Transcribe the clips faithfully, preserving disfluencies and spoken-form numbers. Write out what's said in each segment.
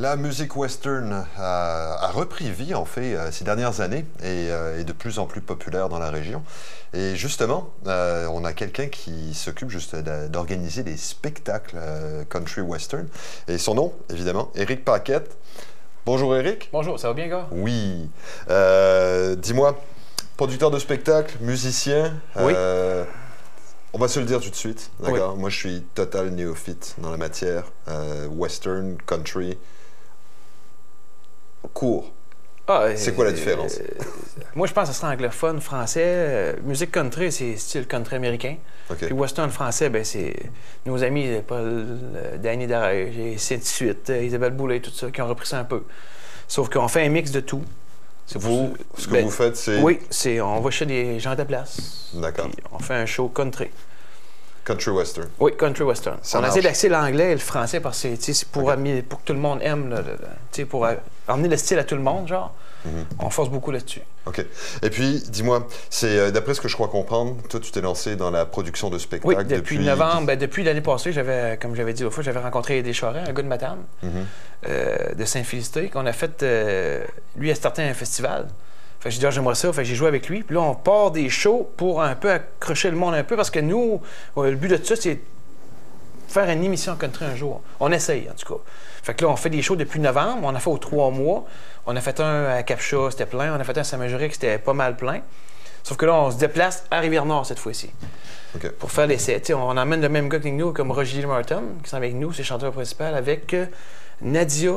La musique western a, a repris vie, en fait, ces dernières années et euh, est de plus en plus populaire dans la région. Et justement, euh, on a quelqu'un qui s'occupe juste d'organiser des spectacles euh, country western. Et son nom, évidemment, Éric Paquette. Bonjour Éric. Bonjour, ça va bien, gars? Oui. Euh, Dis-moi, producteur de spectacle, musicien. Oui. Euh, On va se le dire tout de suite, d'accord? Oui. Moi, je suis total néophyte dans la matière. Euh, western, country, court. Ah, c'est quoi la différence? Euh, moi, je pense que ce serait anglophone, français. Euh, musique country, c'est style country américain. Okay. Puis western français, ben c'est nos amis Paul, euh, Danny Darèche, et ainsi de suite, euh, Isabelle Boulay, tout ça, qui ont repris ça un peu. Sauf qu'on fait un mix de tout. Vous, ce que ben, vous faites, c'est... Oui, c'est on va chez des gens de place. D'accord. On fait un show country. Country western. Oui, country western. Ça on marche. essaie d'axer l'anglais et le français parce que c'est pour, okay. pour que tout le monde aime, là, là, là, pour amener le style à tout le monde, genre. Mm-hmm. On force beaucoup là-dessus. OK. Et puis, dis-moi, c'est euh, d'après ce que je crois comprendre, toi, tu t'es lancé dans la production de spectacles oui, depuis, depuis... novembre. Ben, depuis l'année passée, j'avais, comme j'avais dit l'autre fois, j'avais rencontré des Charest, un gars de Matane, mm-hmm. euh, de Saint-Félicité, qu'on a fait... Euh, lui a starté un festival. Fait que j'ai dit, ah, j'aimerais ça. Fait que j'ai joué avec lui. Puis là, on part des shows pour un peu accrocher le monde un peu parce que nous, le but de tout ça, c'est faire une émission country un jour. On essaye, en tout cas. Fait que là, on fait des shows depuis novembre. On a fait aux trois mois. On a fait un à Capcha, c'était plein. On a fait un à Saint-Majoric, c'était pas mal plein. Sauf que là, on se déplace à Rivière-Nord cette fois-ci. Okay. Pour faire l'essai. On emmène le même gars que nous, comme Roger Martin, qui sont avec nous, c'est chanteur principal, avec Nadia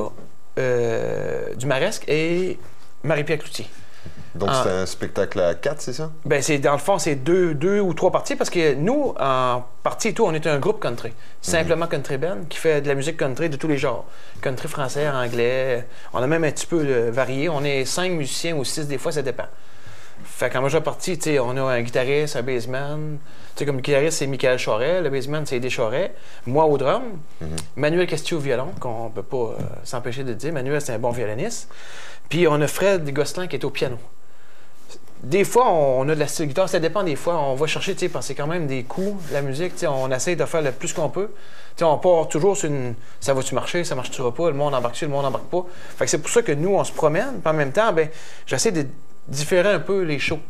euh, Dumaresque et Marie-Pierre Cloutier. Donc, c'est un spectacle à quatre, c'est ça? Bien, c'est, dans le fond, c'est deux, deux ou trois parties parce que nous, en partie et tout, on est un groupe country. Simplement mm-hmm. country band qui fait de la musique country de tous les genres. Country français, anglais. On a même un petit peu euh, varié. On est cinq musiciens ou six, des fois, ça dépend. Fait qu'en majeure partie, tu sais, on a un guitariste, un bassman. Tu sais, comme le guitariste, c'est Michael Charest. Le bassman, c'est Eddie Charest. Moi, au drum. Mm-hmm. Manuel Castillo au violon, qu'on ne peut pas euh, s'empêcher de dire. Manuel, c'est un bon violoniste. Puis on a Fred Gosselin qui est au piano. Des fois, on a de la style guitare, ça dépend des fois. On va chercher, tu sais, parce que c'est quand même des coups, la musique, tu sais, on essaie de faire le plus qu'on peut. Tu sais, on part toujours sur une... Ça va-tu marcher, ça marche-tu pas, le monde embarque dessus, le monde embarque pas. Fait que c'est pour ça que nous, on se promène, puis en même temps, ben j'essaie de différer un peu les shows.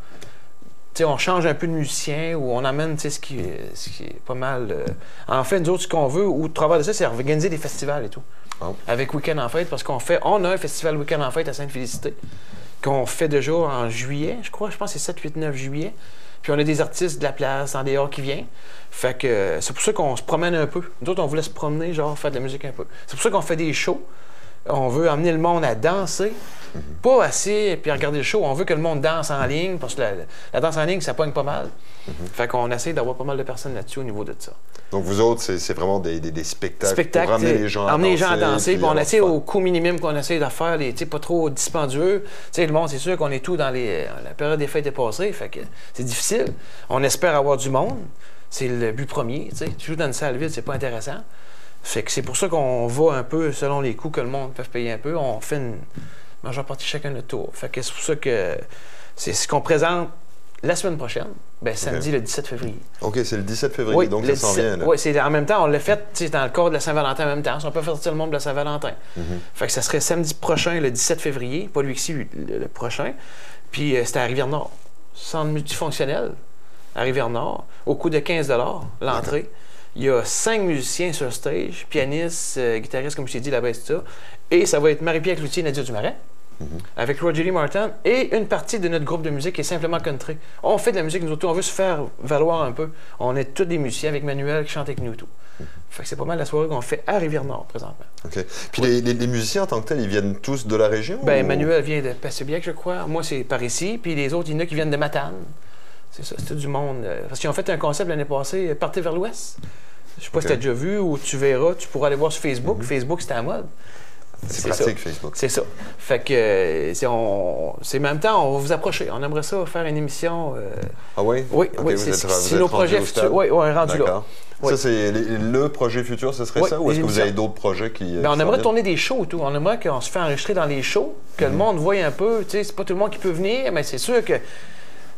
Tu sais, on change un peu de musicien ou on amène, tu sais, ce qui, ce qui est pas mal... Euh... En fait, nous autres, ce qu'on veut, ou de travers de ça, c'est organiser des festivals et tout. Oh. Avec Week-end en fête, parce qu'on fait... On a un festival Week-end en fête à Sainte-Félicité. Qu'on fait déjà en juillet, je crois, je pense que c'est sept, huit, neuf juillet. Puis on a des artistes de la place en dehors qui viennent. Fait que euh, c'est pour ça qu'on se promène un peu. Nous autres, on voulait se promener, genre faire de la musique un peu. C'est pour ça qu'on fait des shows. On veut amener le monde à danser. Mm-hmm. Pas assez, puis regarder le show. On veut que le monde danse en ligne, parce que la, la danse en ligne, ça pogne pas mal. Mm-hmm. Fait qu'on essaie d'avoir pas mal de personnes là-dessus au niveau de ça. Donc vous autres, c'est vraiment des, des, des spectacles, spectacle, pour amener les gens à amener danser. les gens à danser. Puis on essaie fun. Au coût minimum qu'on essaie de faire, les, pas trop dispendieux. T'sais, le monde, c'est sûr qu'on est tout dans les, la période des fêtes est passée, fait que c'est difficile. On espère avoir du monde. C'est le but premier. T'sais. Tu joues dans une salle vide, c'est pas intéressant. Fait que c'est pour ça qu'on va un peu selon les coûts que le monde peut payer un peu. On fait une majeure partie chacun notre tour. Fait que c'est pour ça que c'est ce qu'on présente la semaine prochaine, ben, samedi, okay. Le dix-sept février. OK, c'est le dix-sept février, oui, donc ça s'en vient. Oui, c'est en même temps, on l'a fait dans le cadre de la Saint-Valentin en même temps. On peut faire sortir le monde de la Saint-Valentin. Mm-hmm. Fait que ça serait samedi prochain, le dix-sept février, pas lui ci, le, le prochain. Puis euh, c'était à Rivière-Nord. Centre multifonctionnel à Rivière-Nord, au coût de quinze dollars l'entrée. Okay. Il y a cinq musiciens sur stage, pianistes, euh, guitaristes, comme je t'ai dit, la baisse, tout ça. Et ça va être Marie-Pierre Cloutier et Nadia Dumaresque. Mm-hmm. Avec Roger Martin et une partie de notre groupe de musique qui est simplement country. On fait de la musique, nous autres, on veut se faire valoir un peu. On est tous des musiciens avec Manuel qui chante avec nous et tout. Mm-hmm. Fait que c'est pas mal la soirée qu'on fait à Rivière-Nord présentement. OK. Puis oui. les, les, les musiciens en tant que tels, ils viennent tous de la région? Ben, ou... Manuel vient de Passé-Biac, je crois. Moi, c'est par ici. Puis les autres, il y en a qui viennent de Matane. C'est ça, c'est tout du monde. Parce qu'ils ont fait un concept l'année passée, Partez vers l'Ouest. Je sais pas okay. si tu as déjà vu ou tu verras. Tu pourras aller voir sur Facebook. Mm-hmm. Facebook, c'était à mode. C'est pratique, ça. Facebook. C'est ça. Fait que c'est en même temps, on va vous approcher. On aimerait ça faire une émission. Euh... Ah oui? Oui, okay, oui. C'est nos projets futurs. Oui, oui, rendu là. Oui. Ça, c'est le projet futur, ce serait oui, ça? Ou est-ce que vous avez d'autres projets qui. Ben, qui on aimerait tourner des shows et tout. On aimerait qu'on se fait enregistrer dans les shows, que mm-hmm. le monde voie un peu. Tu sais, c'est pas tout le monde qui peut venir, mais c'est sûr que.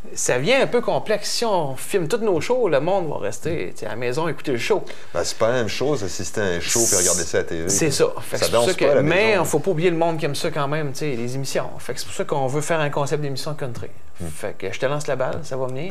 ça vient un peu complexe. Si on filme tous nos shows, le monde va rester à la maison écouter le show. Ben, c'est pas la même chose assister à un show et regarder ça à la T V. C'est ça. Fait que ça c'est pour danse ça que, pas à la mais il maison. ne faut pas oublier le monde qui aime ça quand même, les émissions. Fait que c'est pour ça qu'on veut faire un concept d'émission country. Hmm. Fait que je te lance la balle, ça va venir.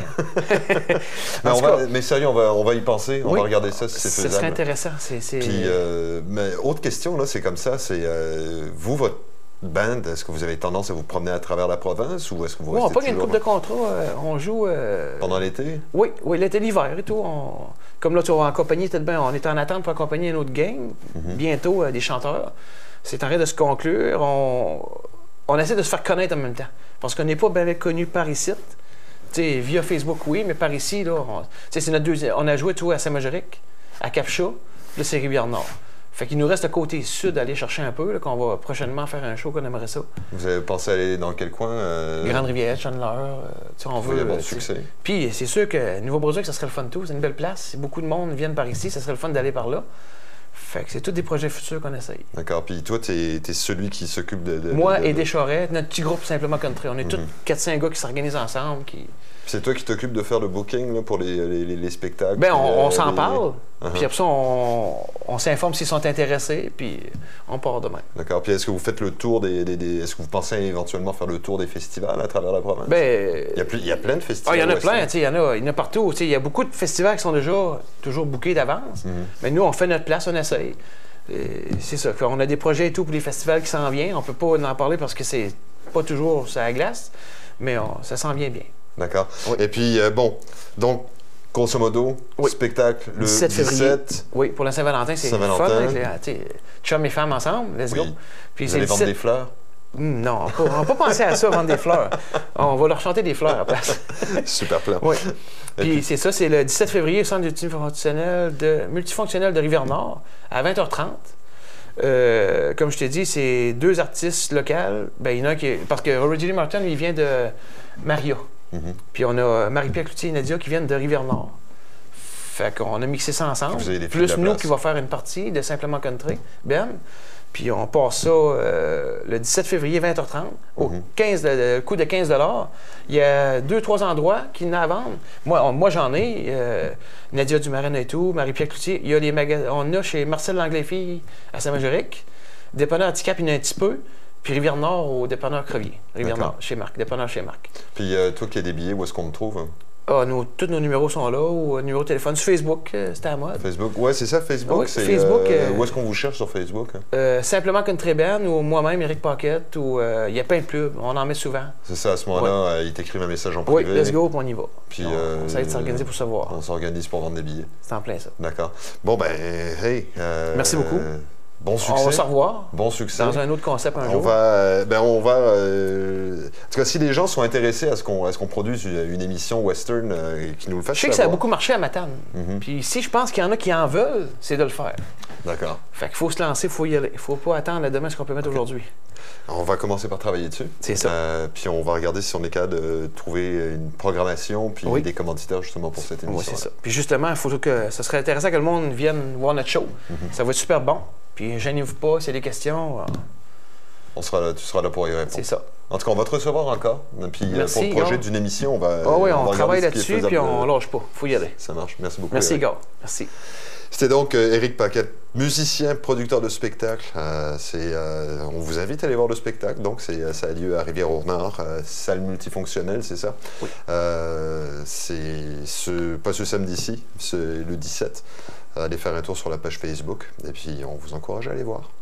mais, on va, mais sérieux, on va, on va y penser, on oui, va regarder ça si c'est faisable. Ce serait intéressant. C'est, c'est... Puis, euh, mais autre question, là, c'est comme ça, c'est euh, vous, votre band, est-ce que vous avez tendance à vous promener à travers la province ou est-ce que vous oui, restez on pas une toujours... couple de contrats, euh, on joue... Euh... Pendant l'été? Oui, oui, l'été, l'hiver et tout. On... Comme là, tu vas accompagner, bien, on est en attente pour accompagner une autre gang, mm-hmm. bientôt euh, des chanteurs. C'est en train de se conclure. On... on essaie de se faire connaître en même temps. Parce qu'on n'est pas bien connu par ici. T'sais, via Facebook, oui, mais par ici, là, on, c'est notre deuxième... on a joué tout à Saint-Majoric, à Capcha, là, c'est Rivière-Nord. Fait qu'il nous reste le côté sud d'aller chercher un peu, là, qu'on va prochainement faire un show qu'on aimerait ça. Vous avez pensé aller dans quel coin? Euh... Grande-Rivière, Chandler, euh, on veut... Il y a bon euh, succès. Puis c'est sûr que Nouveau-Brunswick, ça serait le fun tout, c'est une belle place. Si beaucoup de monde viennent par ici, ça serait le fun d'aller par là. Fait que c'est tous des projets futurs qu'on essaye. D'accord. Puis toi, tu es celui qui s'occupe de, de... Moi de, de, et Deschorets, notre petit groupe Simplement Country. On est mm-hmm. tous quatre cinq gars qui s'organisent ensemble, qui... C'est toi qui t'occupes de faire le booking là, pour les, les, les spectacles? Bien, on, on s'en les... parle. Uh-huh. Puis après ça, on, on s'informe s'ils sont intéressés, puis on part demain. D'accord. Puis est-ce que vous faites le tour des... des, des... Est-ce que vous pensez éventuellement faire le tour des festivals à travers la province? Bien... Il y a, plus... il y a plein de festivals. Ah, il y en a plein, il y en a, il y en a partout. Il y a beaucoup de festivals qui sont déjà toujours bookés d'avance. Mm-hmm. Mais nous, on fait notre place, on essaye. C'est ça. On a des projets et tout pour les festivals qui s'en viennent. On peut pas en parler parce que c'est pas toujours sur la glace, mais on, ça s'en vient bien. D'accord. Oui. Et puis, euh, bon, donc, grosso modo, oui. spectacle le dix-sept février. dix-sept. Oui, pour la Saint-Valentin, c'est Saint-Valentin. fun. Avec les, chum et femmes ensemble, let's oui. go. Puis vous allez vendre des fleurs? Mmh, non, on n'a pas pensé à ça, vendre des fleurs. On va leur chanter des fleurs à la place. Super plan. Oui. Puis, puis c'est ça, c'est le dix-sept février, au centre multifonctionnel de, multifonctionnel de Rivière-Nord, à vingt heures trente. Euh, comme je t'ai dit, c'est deux artistes locaux. Ben, il y en a un qui est... Parce que Roger Lee Martin, lui, il vient de Maria. Mm-hmm. Puis on a Marie-Pierre Cloutier et Nadia qui viennent de Rivière-Nord. Fait qu'on a mixé ça ensemble. Plus nous qui va faire une partie de Simplement Country, Ben. Puis on passe ça euh, le dix-sept février, vingt heures trente, au mm-hmm. quinze, le coût de quinze dollars. Il y a deux, trois endroits qui n'ont à vendre. Moi, on, moi j'en ai. Euh, Nadia Dumarin et tout, Marie-Pierre Cloutier. Il y a les magasins. On a chez Marcel Langlais-Fille à Saint-Majoric. Dépanneur Handicap, il y en a un petit peu. Puis Rivière-Nord au dépanneur Crevier. Rivière-Nord, chez Marc. Dépanneur chez Marc. Puis euh, toi qui as des billets, où est-ce qu'on te trouve? Hein? Ah, nos, tous nos numéros sont là, ou numéro de téléphone. Sur Facebook, euh, c'était à mode. Facebook, ouais, c'est ça, Facebook. Oui, c'est, Facebook euh, euh, où est-ce qu'on vous cherche sur Facebook? Hein? Euh, simplement Country Band, ou moi-même, Éric Paquette, ou il euh, y a plein de pubs, on en met souvent. C'est ça, à ce moment-là, ouais. euh, ils t'écrivent un message en privé. Oui, let's go, puis on y va. Puis, on, euh, on essaie de s'organiser pour se voir. On s'organise pour vendre des billets. C'est en plein ça. D'accord. Bon, ben, hey. Euh, Merci beaucoup. Bon succès. On va se revoir. Bon succès. Dans un autre concept un on jour. Va, ben on va. Euh, en tout cas, si les gens sont intéressés à ce qu'on qu'on produise une, une émission western euh, qui nous le fasse. Je sais que ça a beaucoup marché à Matane. Mm-hmm. Puis si je pense qu'il y en a qui en veulent, c'est de le faire. D'accord. Fait qu'il faut se lancer, il faut y aller. Il faut pas attendre demain ce qu'on peut mettre okay. aujourd'hui. On va commencer par travailler dessus. C'est ça. Euh, puis on va regarder si on est capable de trouver une programmation puis oui. des commanditaires justement pour cette émission. Oui, c'est ça. Puis justement, il faut que ça serait intéressant que le monde vienne voir notre show. Mm-hmm. Ça va être super bon. Puis gênez-vous pas, s'il y a des questions. Euh... On sera là, tu seras là pour y répondre. C'est ça. En tout cas, on va te recevoir encore. Puis merci, pour le projet d'une émission, on va. Oh oui, on, on va travaille là-dessus, puis on de... lâche pas. Il faut y aller. Ça marche. Merci beaucoup. Merci, gars. Merci. C'était donc euh, Éric Paquette, musicien, producteur de spectacle. Euh, euh, on vous invite à aller voir le spectacle. Donc, c'est, ça a lieu à Rivière-au-Nord, euh, salle multifonctionnelle, c'est ça? Oui. Euh, c'est ce, pas ce samedi-ci, c'est le dix-sept. Allez faire un tour sur la page Facebook et puis on vous encourage à aller voir.